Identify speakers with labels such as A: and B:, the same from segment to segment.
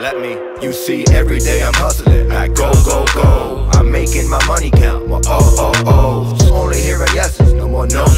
A: let me. You see, every day I'm hustling. I go, go, go. I'm making my money count. More oh. Only hearing yeses, no more no.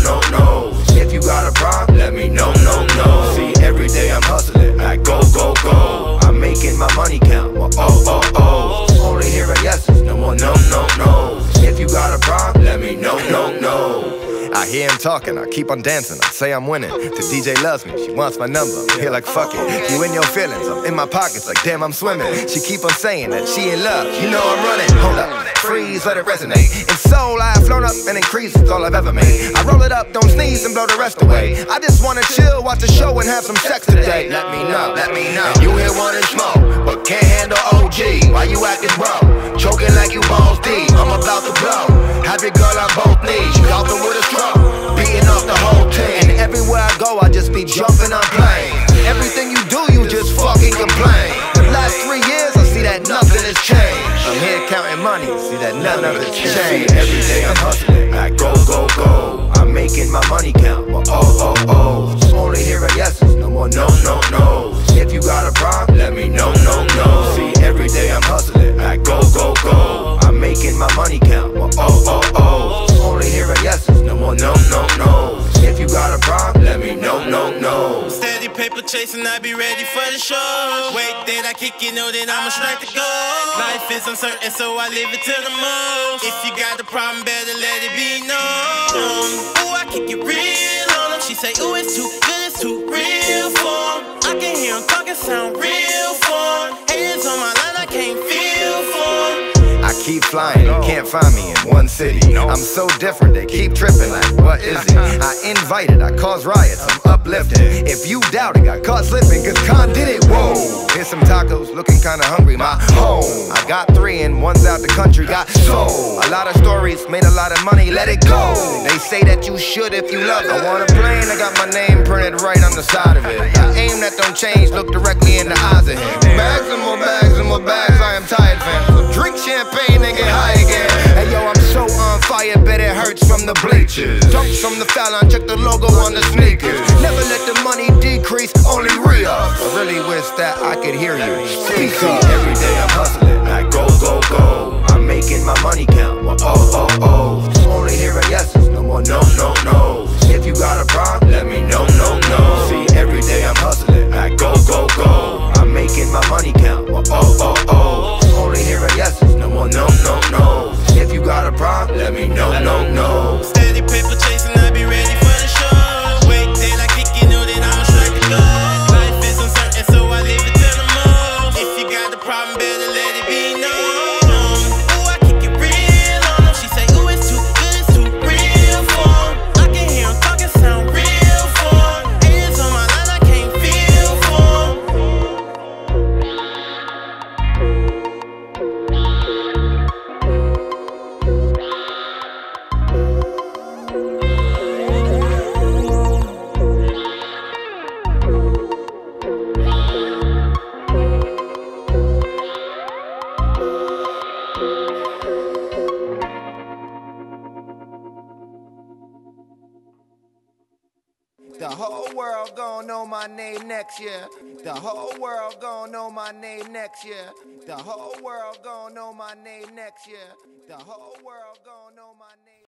A: If you got a problem, let me know, no. See, every day I'm hustling. I go, go, go. I'm making my money count. More oh. Only hearing yeses, no more no. If you got a problem, let me know, no. I hear him talking, I keep on dancing, I say I'm winning. The DJ loves me, she wants my number. I'm here like fuck it, you in your feelings, I'm in my pockets like damn I'm swimming. She keep on saying that she in love, you know I'm running. Hold up, freeze, let it resonate. In soul I have flown up and increased, it's all I've ever made. I roll it up, don't sneeze and blow the rest away. I just wanna chill, watch a show and have some sex today. Let me know. You here wanting smoke, but can't handle OG. Why you acting bro? Choking like you balls deep, I'm about to blow. Have your girl on both knees, she golfing with a stroke, beating off the whole team. And everywhere I go, I just be jumping on planes. Everything you do, you just fucking complain. The last 3 years, I see that nothing has changed. I'm here counting money, see that none of it changed. Every day I'm hustling, I go, go, go. I'm making my money count, more oh. Only hearing yeses, no more no. If you got a problem, let me know, no. See, every day I'm hustling, I go, go, go. I'm making my money count, more oh. Only hearing yeses, no more no. If you got a problem, let me know, no.
B: Steady paper chasing, I be ready for the show. Wait, then I kick it, know that I'ma strike the goal. Life is uncertain, so I live it to the most. If you got the problem, better let it be known. Ooh, I kick it real on them. She say, ooh, it's too good, it's too real for 'em. I can hear 'em talking, sound real for 'em. Haters on my line, I can't feel for 'em.
A: I keep flying, you can't find me in one city. I'm so different, they keep tripping like, what is he? I invited, I caused riots, I'm uplifting. If you doubt it, got caught slipping, cause Khan did it, whoa. Here's some tacos, looking kinda hungry, my home. I got 3 and one's out the country, got sold. A lot of stories, made a lot of money, let it go. They say that you should if you love it. I want a plane, I got my name printed right on the side of it. I aim that don't change, look directly in the eyes of him. Bags and more bags, I am tired, fam. So drink champagne and get high again. Hey yo, I'm so on fire, bet it hurts from the bleachers. Dunks from the foul line, check the logo on the sneakers. Never let the money decrease, only re-up. I really wish that I could hear you speak up. Every day I'm hustling, I go, go, go. I'm making my money count, more oh. Only hearing yeses, no more no. If you got a problem, let me know, no. See, every day I'm hustling, I go, go, go. I'm making my money count, more oh. Only hearing yeses, no more no. If you got a problem, let me know, no.
B: Steady paper chasing, I be ready for the show. Wait, then I kick it, know that I'ma strike the goal. Life is uncertain, so I live it to the most. If you got the problem, better let it be known. Ooh, I kick it real on them. She say, ooh, it's too good, it's too real for 'em. I can hear 'em talking, sound real for 'em. Haters on my line, I can't feel for 'em.
A: The whole world gon' know my name next year. The whole world gon' know my name next year. The whole world gon' know my name next year. The whole world gon' know my name.